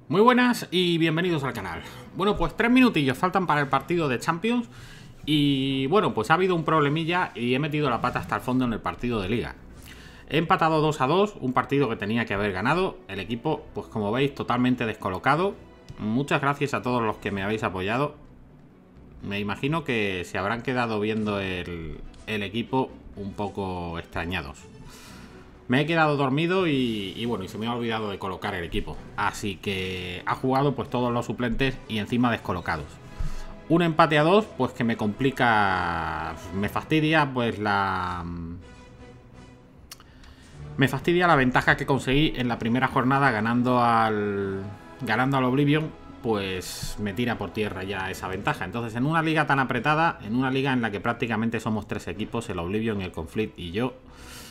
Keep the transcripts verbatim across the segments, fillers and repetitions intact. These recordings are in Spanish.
Muy buenas y bienvenidos al canal. Bueno, pues tres minutillos faltan para el partido de Champions. Y bueno, pues ha habido un problemilla y he metido la pata hasta el fondo en el partido de Liga. He empatado dos a dos, un partido que tenía que haber ganado. El equipo, pues como veis, totalmente descolocado. Muchas gracias a todos los que me habéis apoyado. Me imagino que se habrán quedado viendo el, el equipo un poco extrañados. Me he quedado dormido y, y bueno, y se me ha olvidado de colocar el equipo. Así que ha jugado pues todos los suplentes y encima descolocados. Un empate a dos, pues que me complica, me fastidia pues la... Me fastidia la ventaja que conseguí en la primera jornada ganando al... Ganando al Oblivion, pues me tira por tierra ya esa ventaja. Entonces en una liga tan apretada, en una liga en la que prácticamente somos tres equipos, el Oblivion, el Conflict y yo...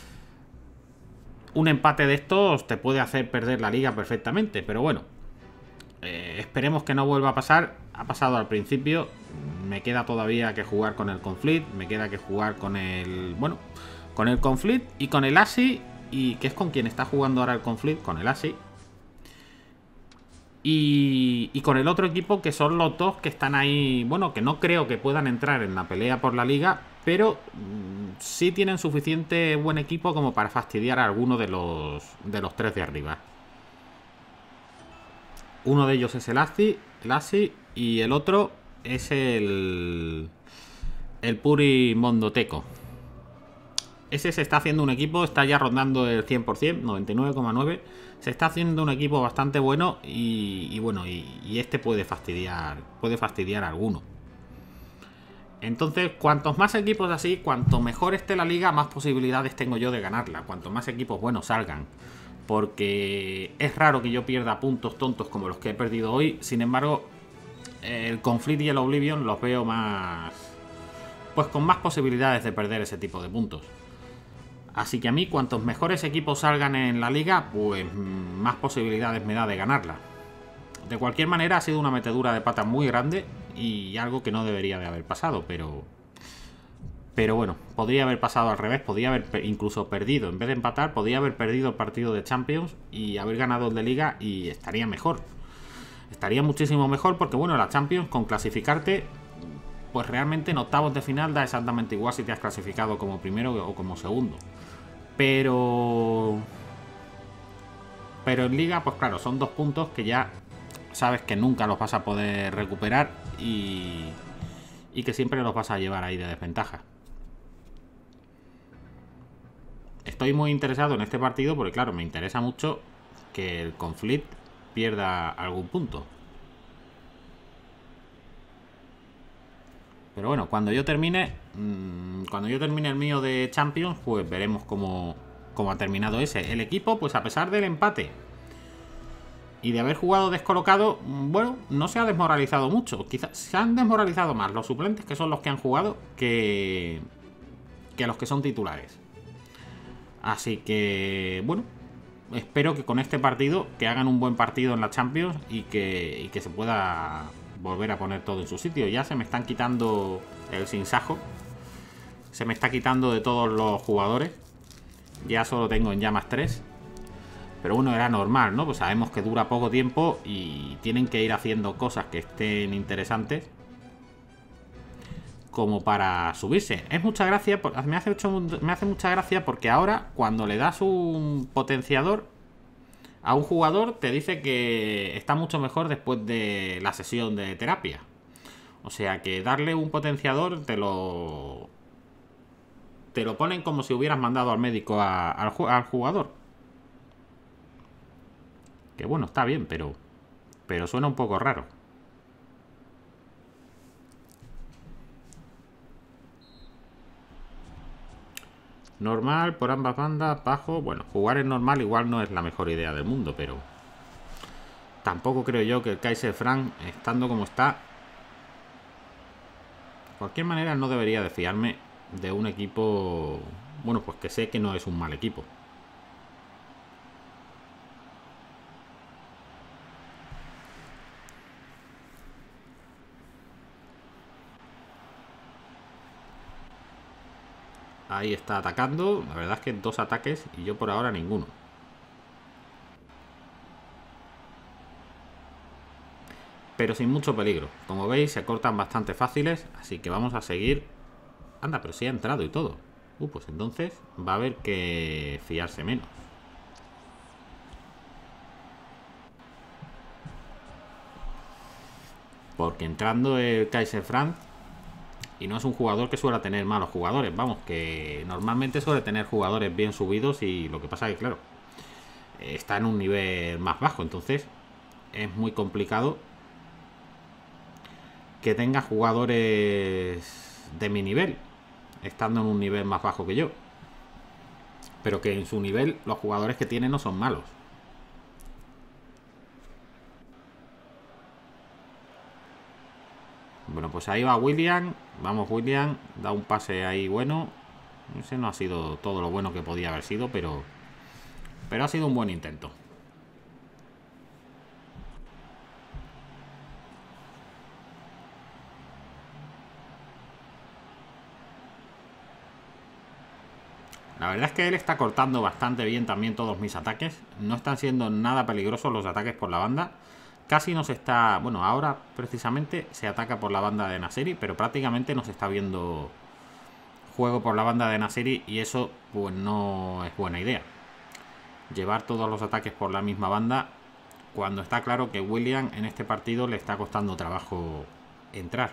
Un empate de estos te puede hacer perder la liga perfectamente, pero bueno, eh, esperemos que no vuelva a pasar. Ha pasado al principio, me queda todavía que jugar con el Conflict, me queda que jugar con el... Bueno, con el Conflict y con el Asi, y que es con quien está jugando ahora el Conflict, con el Asi. Y, y con el otro equipo, que son los dos que están ahí, bueno, que no creo que puedan entrar en la pelea por la liga, pero mmm, sí tienen suficiente buen equipo como para fastidiar a alguno de los, de los tres de arriba. Uno de ellos es el Asi, el Asi y el otro es el, el Puri Mondoteco. Ese se está haciendo un equipo, está ya rondando el cien por cien, noventa y nueve coma nueve. Se está haciendo un equipo bastante bueno y, y bueno, y, y este puede fastidiar, puede fastidiar a alguno. Entonces, cuantos más equipos así, cuanto mejor esté la liga, más posibilidades tengo yo de ganarla. Cuanto más equipos buenos salgan. Porque es raro que yo pierda puntos tontos como los que he perdido hoy. Sin embargo, el Conflict y el Oblivion los veo más... Pues con más posibilidades de perder ese tipo de puntos. Así que a mí, cuantos mejores equipos salgan en la liga, pues más posibilidades me da de ganarla. De cualquier manera, ha sido una metedura de pata muy grande y algo que no debería de haber pasado, pero... Pero bueno, podría haber pasado al revés, podría haber incluso perdido. En vez de empatar, podría haber perdido el partido de Champions y haber ganado el de Liga y estaría mejor. Estaría muchísimo mejor porque, bueno, la Champions, con clasificarte, pues realmente en octavos de final da exactamente igual si te has clasificado como primero o como segundo. Pero... Pero en Liga, pues claro, son dos puntos que ya sabes que nunca los vas a poder recuperar y, y que siempre los vas a llevar ahí de desventaja. Estoy muy interesado en este partido porque, claro, me interesa mucho que el Conflict pierda algún punto. Pero bueno, cuando yo termine, mmm, cuando yo termine el mío de Champions, pues veremos cómo, cómo ha terminado ese. El equipo, pues a pesar del empate y de haber jugado descolocado, bueno, no se ha desmoralizado mucho. Quizás se han desmoralizado más los suplentes, que son los que han jugado, que, que los que son titulares. Así que, bueno, espero que con este partido, que hagan un buen partido en la Champions y que, y que se pueda volver a poner todo en su sitio. Ya se me están quitando el sinsajo. Se me está quitando de todos los jugadores. Ya solo tengo en llamas tres. Pero bueno, era normal, ¿no? Pues sabemos que dura poco tiempo y tienen que ir haciendo cosas que estén interesantes como para subirse. Es mucha gracia, me hace, mucho, me hace mucha gracia porque ahora cuando le das un potenciador a un jugador te dice que está mucho mejor después de la sesión de terapia. O sea que darle un potenciador te lo te lo ponen como si hubieras mandado al médico a, al, al jugador. Que bueno, está bien, pero pero suena un poco raro. Normal por ambas bandas, bajo. Bueno, jugar en normal igual no es la mejor idea del mundo, pero tampoco creo yo que el Kaiser Frank, estando como está, de cualquier manera no debería de fiarme de un equipo, bueno, pues que sé que no es un mal equipo. Ahí está atacando. La verdad es que dos ataques y yo por ahora ninguno. pero sin mucho peligro. Como veis, se cortan bastante fáciles, así que vamos a seguir. Anda, pero sí ha entrado y todo. Uh, pues entonces va a haber que fiarse menos. Porque entrando el Kaiser Franz, y no es un jugador que suele tener malos jugadores, vamos, que normalmente suele tener jugadores bien subidos, y lo que pasa es que, claro, está en un nivel más bajo, entonces es muy complicado que tenga jugadores de mi nivel, estando en un nivel más bajo que yo. Pero que en su nivel los jugadores que tiene no son malos. Bueno, pues ahí va William. Vamos, William. Da un pase ahí bueno. Ese no ha sido todo lo bueno que podía haber sido, pero... Pero ha sido un buen intento. La verdad es que él está cortando bastante bien también todos mis ataques. No están siendo nada peligrosos los ataques por la banda. Casi nos está... Bueno, ahora precisamente se ataca por la banda de Naseri, pero prácticamente nos está viendo juego por la banda de Naseri, y eso pues no es buena idea. Llevar todos los ataques por la misma banda, cuando está claro que William en este partido le está costando trabajo entrar.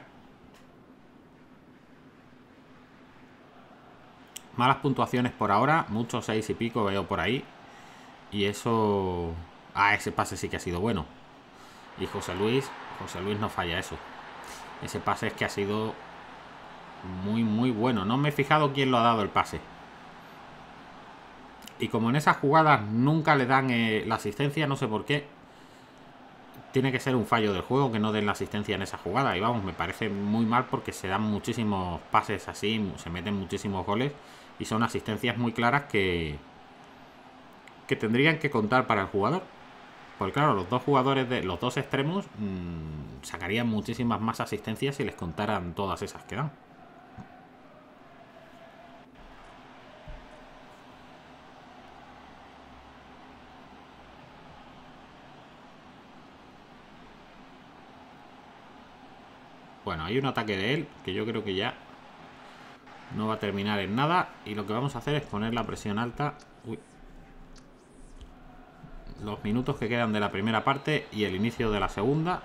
Malas puntuaciones por ahora, muchos seis y pico veo por ahí. Y eso... Ah, ese pase sí que ha sido bueno. Y José Luis, José Luis no falla eso. Ese pase es que ha sido muy, muy bueno. No me he fijado quién lo ha dado el pase. Y como en esas jugadas nunca le dan eh, la asistencia, no sé por qué. Tiene que ser un fallo del juego que no den la asistencia en esa jugada. Y vamos, me parece muy mal, porque se dan muchísimos pases así, se meten muchísimos goles. Y son asistencias muy claras que, que tendrían que contar para el jugador. Porque claro, los dos jugadores de los dos extremos mmm, sacarían muchísimas más asistencias si les contaran todas esas que dan. Bueno, hay un ataque de él que yo creo que ya no va a terminar en nada. Y lo que vamos a hacer es poner la presión alta. Uy. Los minutos que quedan de la primera parte y el inicio de la segunda.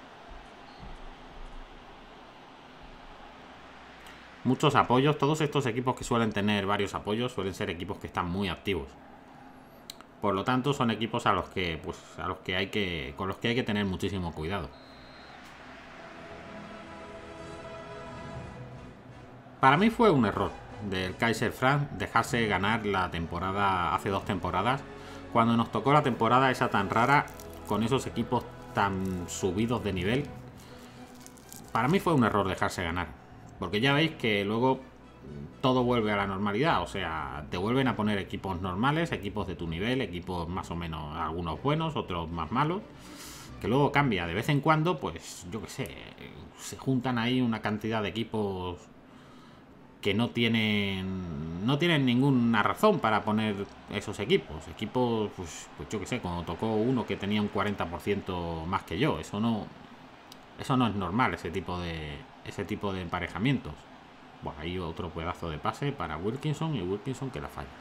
Muchos apoyos. Todos estos equipos que suelen tener varios apoyos suelen ser equipos que están muy activos. Por lo tanto, son equipos a los que, pues, a los que hay que, con los que hay que tener muchísimo cuidado. Para mí fue un error del Kaiser Franz dejarse ganar la temporada hace dos temporadas, cuando nos tocó la temporada esa tan rara, con esos equipos tan subidos de nivel. Para mí fue un error dejarse ganar, porque ya veis que luego todo vuelve a la normalidad. O sea, te vuelven a poner equipos normales, equipos de tu nivel, equipos más o menos, algunos buenos, otros más malos, que luego cambia. De vez en cuando, pues yo qué sé, se juntan ahí una cantidad de equipos que no tienen no tienen ninguna razón para poner esos equipos. Equipos, pues, pues yo qué sé, cuando tocó uno que tenía un cuarenta por ciento más que yo. Eso no eso no es normal, ese tipo de ese tipo de emparejamientos. Bueno, hay otro pedazo de pase para Wilkinson, y Wilkinson que la falla.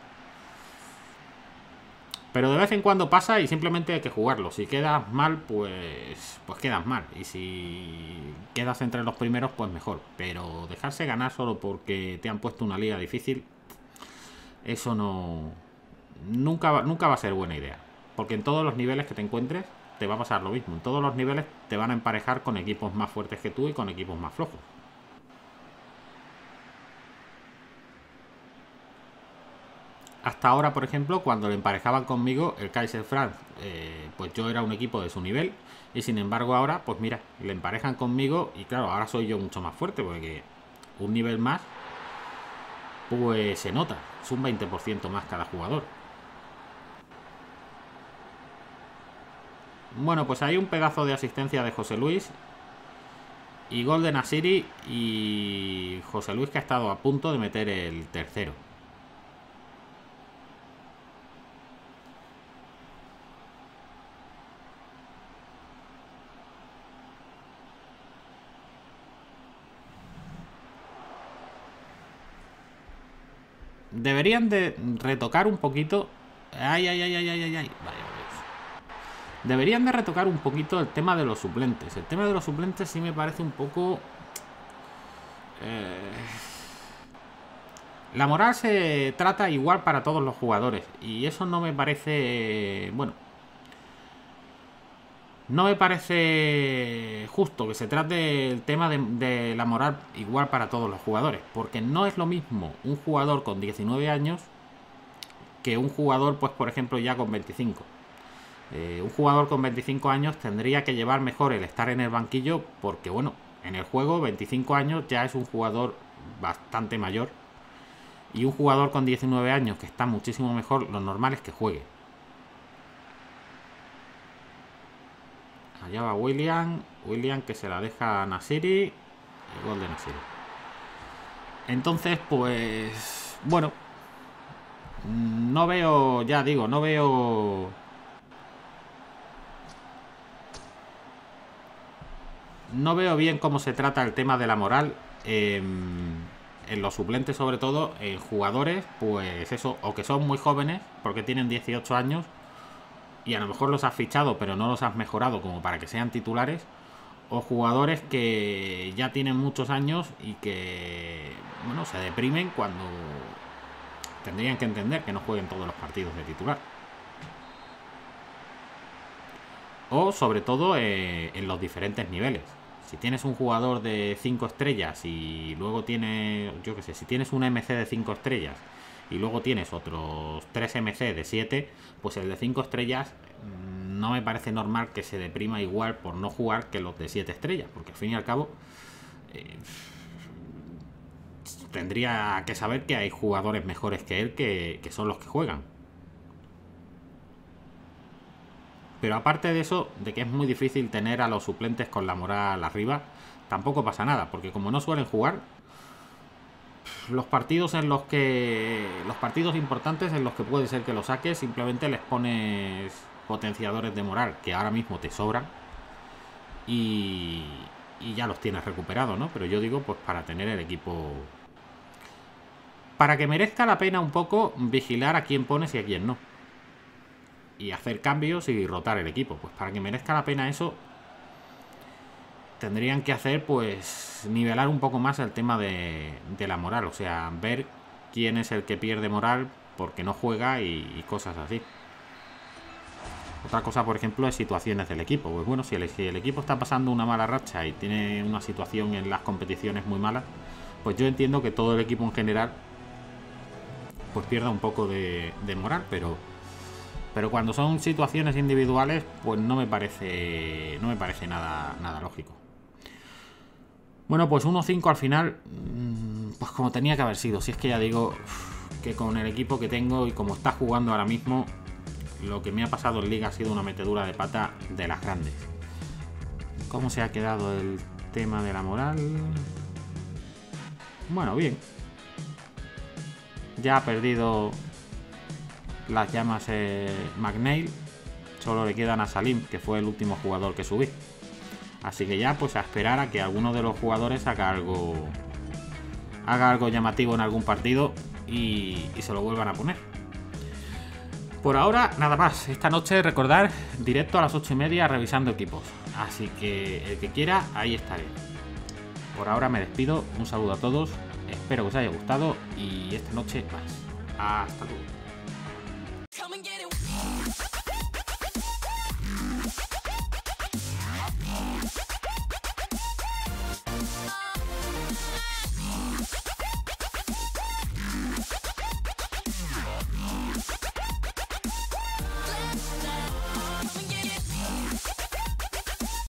Pero de vez en cuando pasa y simplemente hay que jugarlo. Si quedas mal, pues pues quedas mal. Y si quedas entre los primeros, pues mejor. Pero dejarse ganar solo porque te han puesto una liga difícil, eso no... Nunca va, nunca va a ser buena idea. Porque en todos los niveles que te encuentres, te va a pasar lo mismo. En todos los niveles te van a emparejar con equipos más fuertes que tú y con equipos más flojos. Hasta ahora, por ejemplo, cuando le emparejaban conmigo el Kaiser Franz, eh, pues yo era un equipo de su nivel. Y sin embargo ahora, pues mira, le emparejan conmigo y claro, ahora soy yo mucho más fuerte, porque un nivel más, pues se nota. Es un veinte por ciento más cada jugador. Bueno, pues hay un pedazo de asistencia de José Luis y gol de Nasiri, y José Luis que ha estado a punto de meter el tercero. deberían de retocar un poquito. Ay, ay, ay, ay, ay, ay, ay. Vaya, deberían de retocar un poquito el tema de los suplentes. El tema de los suplentes sí me parece un poco... Eh... La moral se trata igual para todos los jugadores. Y eso no me parece... Bueno... No me parece justo que se trate el tema de, de la moral igual para todos los jugadores. Porque no es lo mismo un jugador con diecinueve años que un jugador, pues por ejemplo, ya con veinticinco. Eh, un jugador con veinticinco años tendría que llevar mejor el estar en el banquillo porque, bueno, en el juego veinticinco años ya es un jugador bastante mayor. Y un jugador con diecinueve años que está muchísimo mejor, lo normal es que juegue. Allá va William. William que se la deja a Nasiri. El gol de Nasiri. Entonces, pues... Bueno. No veo... Ya digo, no veo... No veo bien cómo se trata el tema de la moral. Eh, en los suplentes, sobre todo. En jugadores, pues eso. O que son muy jóvenes, porque tienen dieciocho años. Y a lo mejor los has fichado, pero no los has mejorado como para que sean titulares. O jugadores que ya tienen muchos años y que, bueno, se deprimen cuando tendrían que entender que no jueguen todos los partidos de titular. O, sobre todo, eh, en los diferentes niveles. Si tienes un jugador de cinco estrellas y luego tienes, yo qué sé, si tienes un M C de cinco estrellas y luego tienes otros tres M C de siete, pues el de cinco estrellas no me parece normal que se deprima igual por no jugar que los de siete estrellas, porque al fin y al cabo eh, tendría que saber que hay jugadores mejores que él que, que son los que juegan. Pero aparte de eso, de que es muy difícil tener a los suplentes con la moral arriba, tampoco pasa nada, porque como no suelen jugar, los partidos en los que los partidos importantes en los que puede ser que lo saques, simplemente les pones potenciadores de moral que ahora mismo te sobran y, y ya los tienes recuperados, ¿no? Pero yo digo, pues para tener el equipo, para que merezca la pena un poco vigilar a quién pones y a quién no, y hacer cambios y rotar el equipo. Pues para que merezca la pena eso, tendrían que hacer, pues, nivelar un poco más el tema de, de la moral. O sea, ver quién es el que pierde moral porque no juega y, y cosas así. Otra cosa, por ejemplo, es situaciones del equipo. Pues bueno, si el, si el equipo está pasando una mala racha y tiene una situación en las competiciones muy mala, pues yo entiendo que todo el equipo en general pues pierda un poco de, de moral, pero... Pero cuando son situaciones individuales, pues no me parece no me parece nada, nada lógico. Bueno, pues uno cinco al final, pues como tenía que haber sido. Si es que ya digo que con el equipo que tengo y como está jugando ahora mismo, lo que me ha pasado en Liga ha sido una metedura de pata de las grandes. ¿Cómo se ha quedado el tema de la moral? Bueno, bien. Ya ha perdido las llamas eh, McNeil. Solo le quedan a Salim, que fue el último jugador que subí. Así que ya pues a esperar a que alguno de los jugadores haga algo haga algo llamativo en algún partido y, y se lo vuelvan a poner. Por ahora nada más. Esta noche recordar, directo a las ocho y media revisando equipos. Así que el que quiera, ahí estaré. Por ahora me despido. Un saludo a todos. Espero que os haya gustado y esta noche más. Hasta luego.